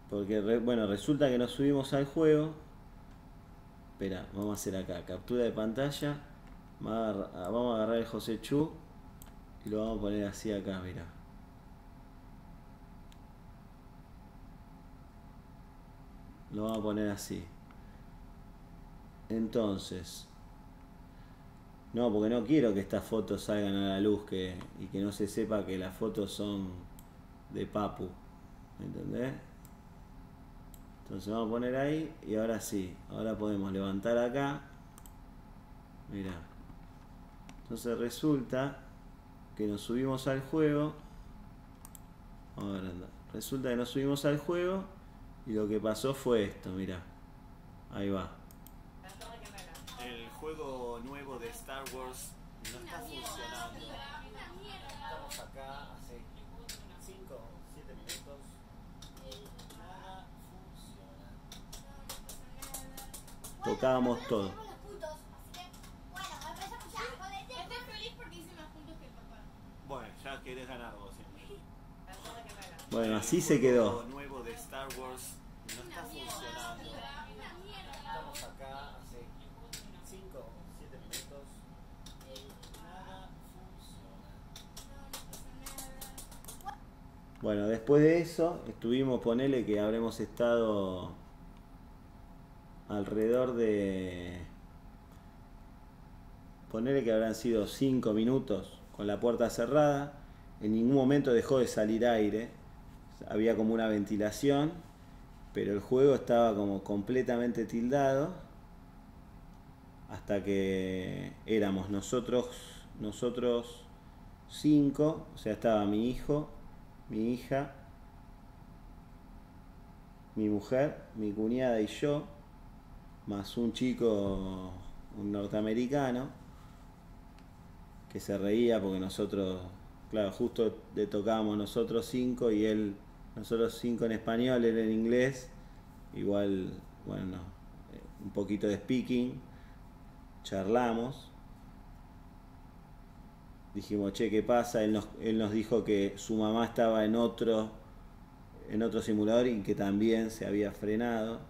Porque, bueno, resulta que nos subimos al juego. Espera, vamos a hacer acá, captura de pantalla. Vamos a agarrar el José Chu y lo vamos a poner así acá, mira. Lo vamos a poner así. Entonces, no, porque no quiero que estas fotos salgan a la luz y que no se sepa que las fotos son de Papu. ¿Me entendés? Entonces vamos a poner ahí y ahora sí. Ahora podemos levantar acá. Mirá. Entonces resulta que nos subimos al juego. Ahora anda. Resulta que nos subimos al juego y lo que pasó fue esto, mirá. Ahí va. El juego nuevo de Star Wars no está funcionando. Estamos acá hace 5 o 7 minutos. Nada funciona. Tocábamos todo. Bueno, ya querés ganar vos siempre. Bueno, así se quedó. El nuevo de Star Wars no está funcionando. Estamos acá hace 5 o 7 minutos. Nada funciona. Bueno, después de eso estuvimos, ponele que habremos estado alrededor de... Ponele que habrán sido 5 minutos con la puerta cerrada. En ningún momento dejó de salir aire. Había como una ventilación, pero el juego estaba como completamente tildado hasta que éramos nosotros 5, o sea, estaba mi hijo, mi hija, mi mujer, mi cuñada y yo, más un chico, un norteamericano, que se reía porque nosotros, claro, justo le tocábamos nosotros 5 y él, nosotros 5 en español, él en inglés, igual, bueno, un poquito de speaking, charlamos, dijimos, che, ¿qué pasa? Él nos dijo que su mamá estaba en otro simulador y que también se había frenado.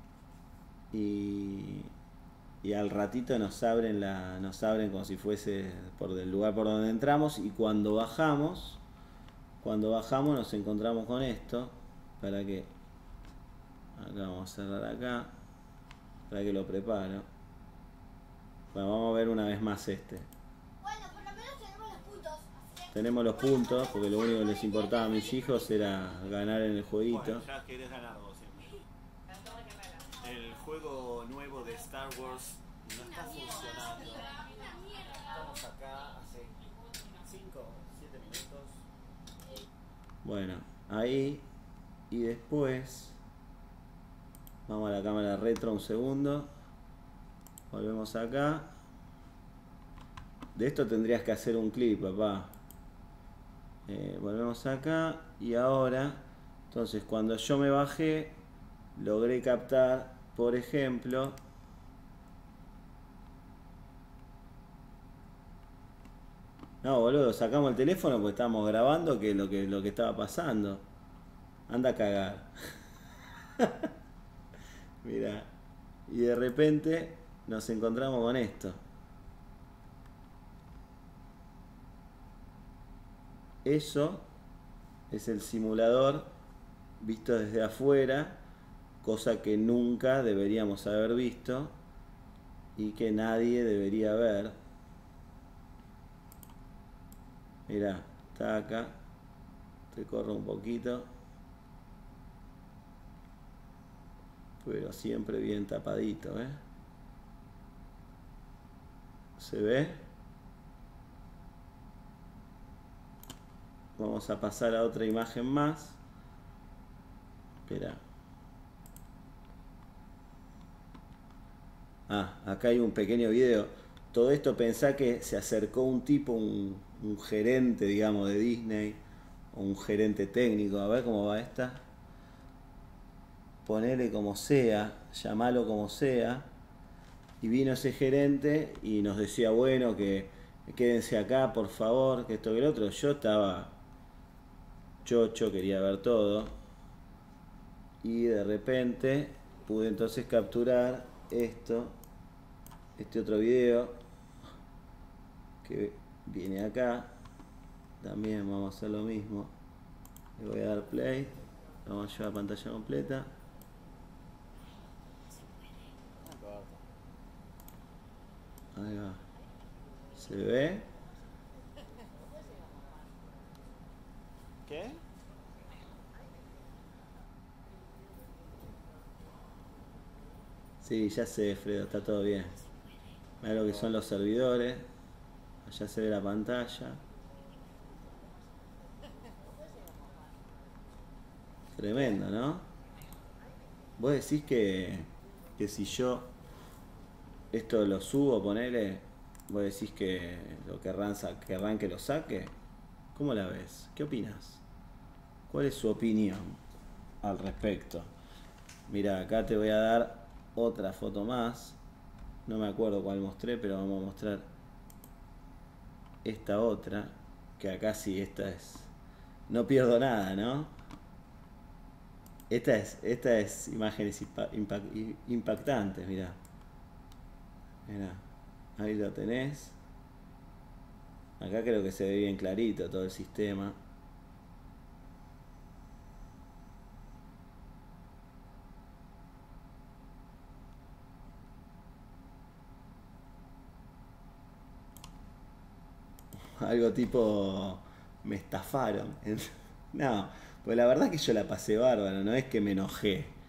Y al ratito nos abren como si fuese por el lugar por donde entramos, y cuando bajamos nos encontramos con esto. Para que acá vamos a cerrar acá, para que lo preparo. Bueno, vamos a ver una vez más este. Bueno, por lo menos tenemos los puntos. Tenemos los puntos, porque lo único que les importaba a mis hijos era ganar en el jueguito. Bueno, ya querés ganar vos siempre. El juego nuevo de Star Wars no está funcionando. Estamos acá hace 5 o 7 minutos. Bueno, ahí. Y después vamos a la cámara retro un segundo. Volvemos acá. De esto tendrías que hacer un clip, papá. Volvemos acá. Y ahora, entonces cuando yo me bajé, logré captar, por ejemplo, no, boludo, sacamos el teléfono porque estábamos grabando lo que estaba pasando. Anda a cagar. Mira. Y de repente nos encontramos con esto. Eso es el simulador visto desde afuera, cosa que nunca deberíamos haber visto y que nadie debería ver. Mirá, está acá. Te corro un poquito. Pero siempre bien tapadito, ¿eh? ¿Se ve? Vamos a pasar a otra imagen más. Espera. Ah, acá hay un pequeño video. Todo esto pensá que se acercó un tipo, un gerente, digamos, de Disney, o un gerente técnico. A ver cómo va esta. Ponele como sea, llamalo como sea. Y vino ese gerente y nos decía, bueno, que quédense acá, por favor, que esto que el otro. Yo estaba chocho, quería ver todo. Y de repente pude entonces capturar esto, este otro video que viene acá. También vamos a hacer lo mismo. Le voy a dar play. Vamos a llevar a pantalla completa. Ahí va. ¿Se ve? ¿Qué? Sí, ya sé, Fredo, está todo bien. Mira lo que son los servidores. Allá se ve la pantalla. Tremendo, ¿no? Vos decís que si yo esto lo subo, ponele, vos decís que lo querrán que lo saque. ¿Cómo la ves? ¿Qué opinas? ¿Cuál es su opinión al respecto? Mira, acá te voy a dar otra foto más. No me acuerdo cuál mostré, pero vamos a mostrar esta otra. Que acá sí, esta es... No pierdo nada, ¿no? Esta es imágenes impactantes, mirá. Mirá, ahí lo tenés. Acá creo que se ve bien clarito todo el sistema. Algo tipo... Me estafaron. No, pues la verdad que yo la pasé bárbaro, no es que me enojé.